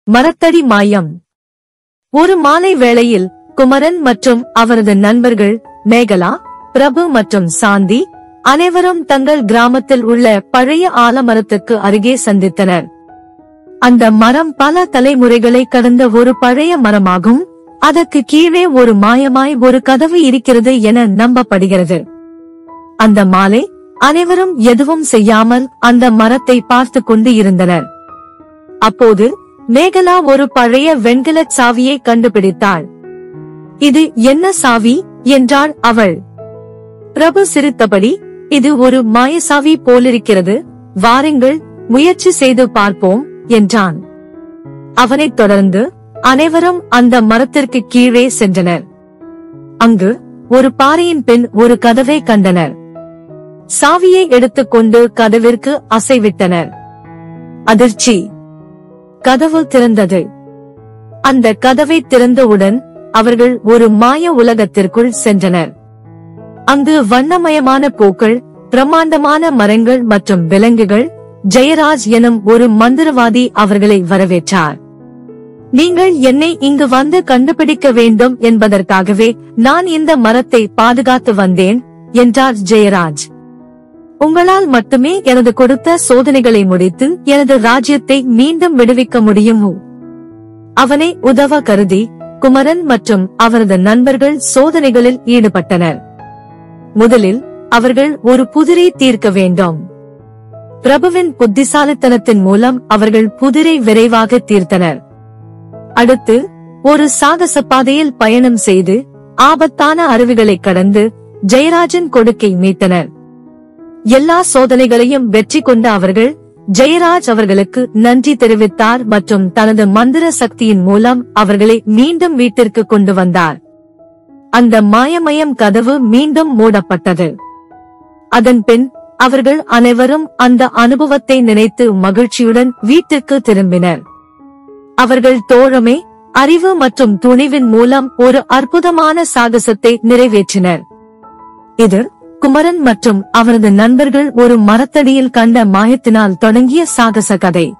மரத்தடி மாயம். ஒரு மாலை வேளையில் குமரன் மற்றும் அவரது நண்பர்கள் மேகலா, பிரபு மற்றும் சாந்தி அனைவரும் தங்கள் கிராமத்தில் உள்ள பழைய ஆலமரத்துக்கு அருகே சந்தித்தனர். அந்த மரம் பல தலைமுறைகளை கடந்த ஒரு பழைய மரமாகும். அதற்கு கீழே ஒரு மாயமாய் ஒரு கதவு இருக்கிறது என நம்பப்படுகிறது. அந்த மாலை அனைவரும் எதுவும் செய்யாமல் அந்த மரத்தை பார்த்து கொண்டு இருந்தனர். அப்போது மேகலா ஒரு பழைய வெண்கலச் சாவியை கண்டுபிடித்தாள். இது என்ன சாவி என்றாள் அவள். பிரபு சிரித்தபடி, இது ஒரு மாயசாவி போலிருக்கிறது, வாருங்கள் முயற்சி செய்து பார்ப்போம் என்றான். அவனைத் தொடர்ந்து அனைவரும் அந்த மரத்திற்கு கீழே சென்றனர். அங்கு ஒரு பாறையின் பின் ஒரு கதவை கண்டனர். சாவியை எடுத்துக்கொண்டு கதவிற்கு அசைவிட்டனர். அதிர்ச்சி! கதவு திறந்தது. அந்த கதவை திறந்தவுடன் அவர்கள் ஒரு மாய உலகத்திற்குள் சென்றனர். அங்கு வண்ணமயமான பூக்கள், பிரம்மாண்டமான மரங்கள் மற்றும் விலங்குகள். ஜெயராஜ் எனும் ஒரு மந்திரவாதி அவர்களை வரவேற்றார். நீங்கள் என்னை இங்கு வந்து கண்டுபிடிக்க வேண்டும் என்பதற்காகவே நான் இந்த மரத்தை பாதுகாத்து வந்தேன் என்றார் ஜெயராஜ். உங்களால் மட்டுமே எனது கொடுத்த சோதனைகளை முடித்து எனது ராஜ்யத்தை மீண்டும் விடுவிக்க முடியும். அவனை உதவ கருதி குமரன் மற்றும் அவரது நண்பர்கள் சோதனைகளில் ஈடுபட்டனர். முதலில் அவர்கள் ஒரு புதிரை தீர்க்க வேண்டும். பிரபுவின் புத்திசாலித்தனத்தின் மூலம் அவர்கள் புதிரை விரைவாக தீர்த்தனர். அடுத்து ஒரு சாகச பாதையில் பயணம் செய்து ஆபத்தான அருவிகளை கடந்து ஜெயராஜன் கொடுக்கை மீட்டனர். எல்லா சோதனைகளையும் வெற்றி கொண்ட அவர்கள் ஜெயராஜ் அவர்களுக்கு நன்றி தெரிவித்தார் மற்றும் தனது மந்திர சக்தியின் மூலம் அவர்களை மீண்டும் வீட்டிற்கு கொண்டு வந்தார். அந்த மாயமயம் கதவு மீண்டும் மூடப்பட்டது. அதன் பின் அவர்கள் அனைவரும் அந்த அனுபவத்தை நினைத்து மகிழ்ச்சியுடன் வீட்டிற்கு திரும்பினர். அவர்கள் தோழமை, அறிவு மற்றும் துணிவின் மூலம் ஒரு அற்புதமான சாகசத்தை நிறைவேற்றினர். இது குமரன் மற்றும் அவரது நண்பர்கள் ஒரு மரத்தடியில் கண்ட மாயத்தினால் தொடங்கிய சாகச கதை.